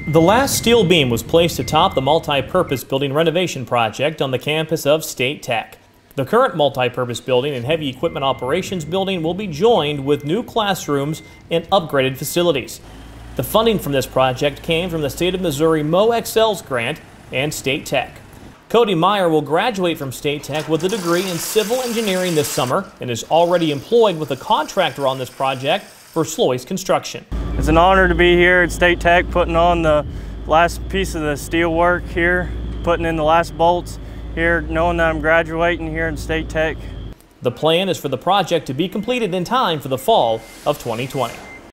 The last steel beam was placed atop the multi-purpose building renovation project on the campus of State Tech. The current multi-purpose building and heavy equipment operations building will be joined with new classrooms and upgraded facilities. The funding from this project came from the State of Missouri MoExcels grant and State Tech. Cody Meyer will graduate from State Tech with a degree in civil engineering this summer and is already employed with a contractor on this project for Sloyce Construction. It's an honor to be here at State Tech, putting on the last piece of the steel work here, putting in the last bolts here, knowing that I'm graduating here at State Tech. The plan is for the project to be completed in time for the fall of 2020.